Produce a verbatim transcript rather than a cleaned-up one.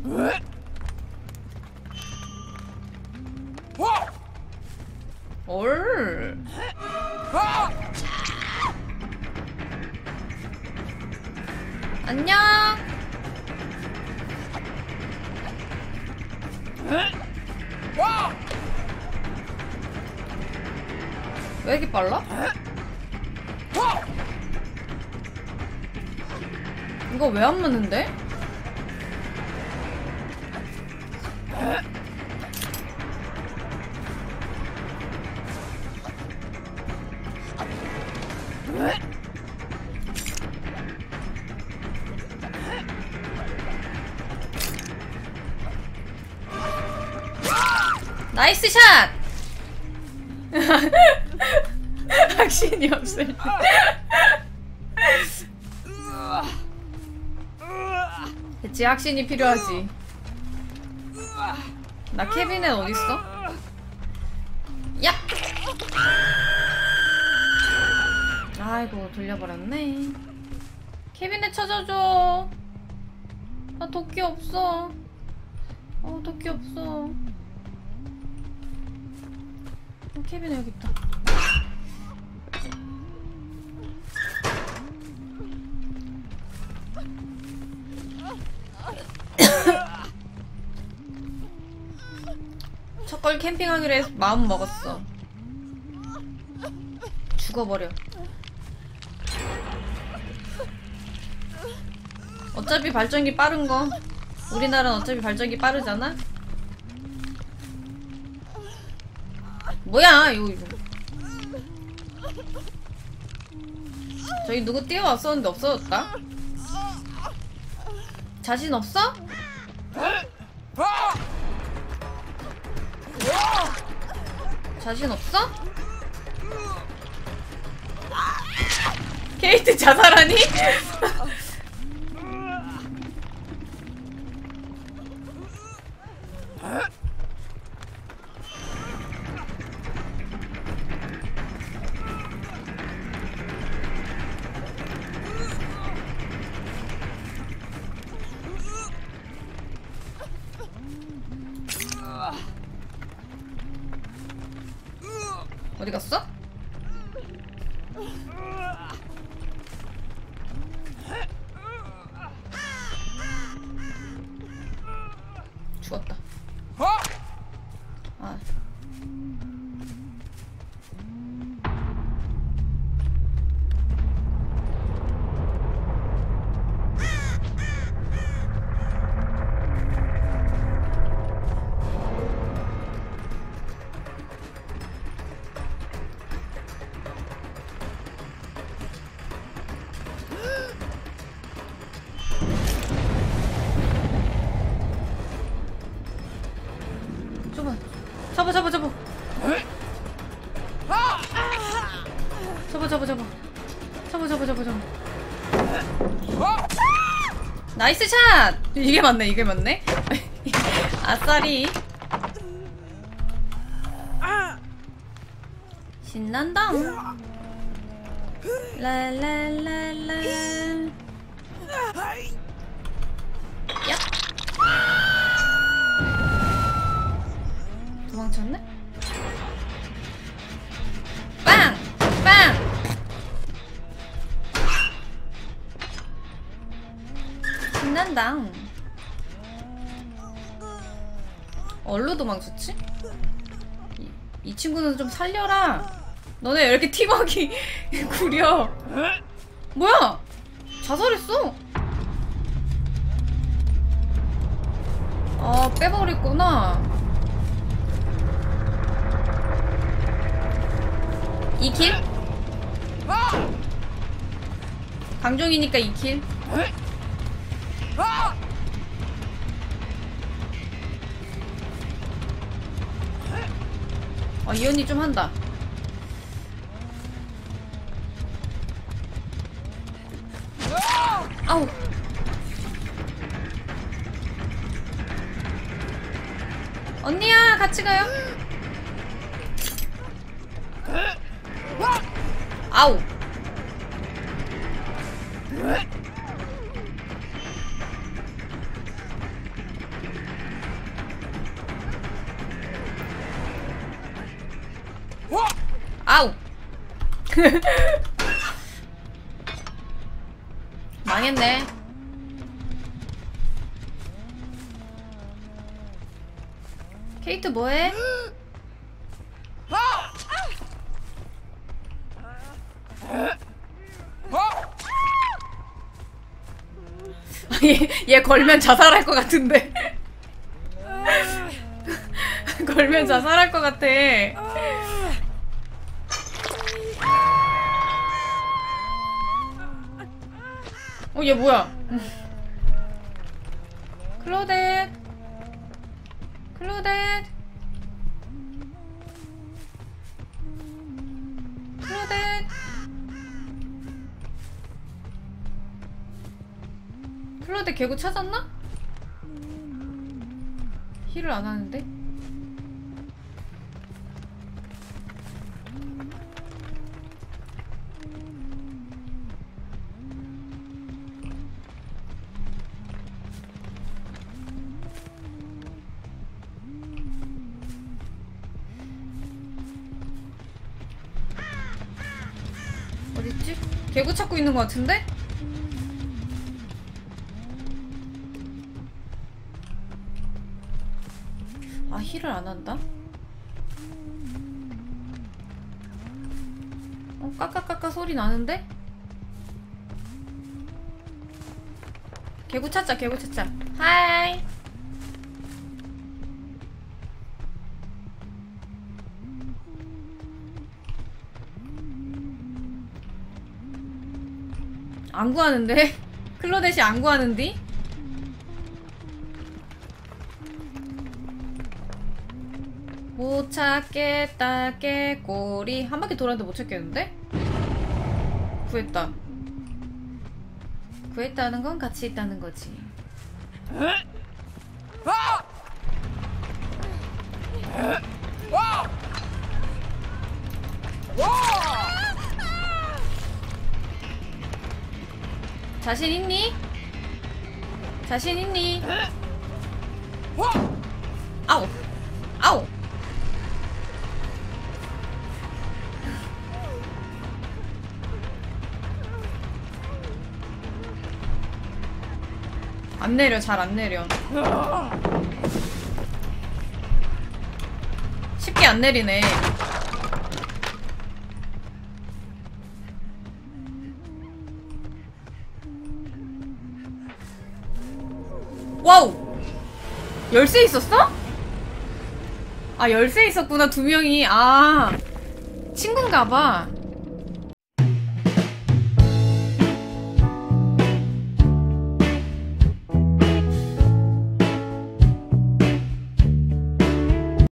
올. 안녕. 왜 이렇게 빨라? 이거 왜 안 맞는데? 나이스 샷! 확신이 없을 때. 그치, 확신이 필요하지. 나 케빈은 어딨어? 야! 아이고, 돌려버렸네. 케빈에 찾아줘. 나 도끼 없어. 어, 도끼 없어. 어, 케빈 여기 있다. 첫걸 캠핑하기로 해서 마음 먹었어. 죽어버려. 어차피 발전기 빠른 거. 우리나라는 어차피 발전기 빠르잖아? 뭐야, 이거, 이거. 저기 누구 뛰어왔었는데 없어졌다? 자신 없어? 자신 없어? 케이트 자살하니? 어디 갔어? 죽었다. 아. 잡아 잡아 잡아 잡아 잡아 잡아 잡아 잡아 잡아 잡아 나이스 샷! 이게 맞네 이게 맞네. 아싸리 신난다. 라라라라 야 도망쳤네? 빵! 빵! 신난다. 어디로 도망쳤지? 이, 이 친구는 좀 살려라. 너네 왜 이렇게 팀워크 구려? 뭐야? 자살했어. 아, 빼버렸구나. 이 킬? 강종이니까 이 킬. 어, 이 언니 좀 한다. 아우. 언니야, 같이 가요. 아우. 망했네. 케이트 뭐해? 얘, 얘 걸면 자살할 것 같은데. 걸면 자살할 것 같아. 어, 얘 뭐야? 클로댓, 클로댓, 클로댓. 클로댓 개구 찾았나? 힐을 안 하는데? 어딨지? 개구 찾고 있는 것 같은데? 아, 힐을 안 한다? 어, 까까까까 소리 나는데? 개구 찾자, 개구 찾자. 하이! 안 구하는데? 클로댓이 안 구하는디? 못 찾겠다 깨꼬리. 한 바퀴 돌았는데 못 찾겠는데? 구했다. 구했다는 건 같이 있다는 거지. 자신 있니? 자신 있니? 아우! 아우! 안 내려, 잘 안 내려. 쉽게 안 내리네. 와우! 열쇠 있었어? 아, 열쇠 있었구나, 두 명이. 아, 친구인가봐.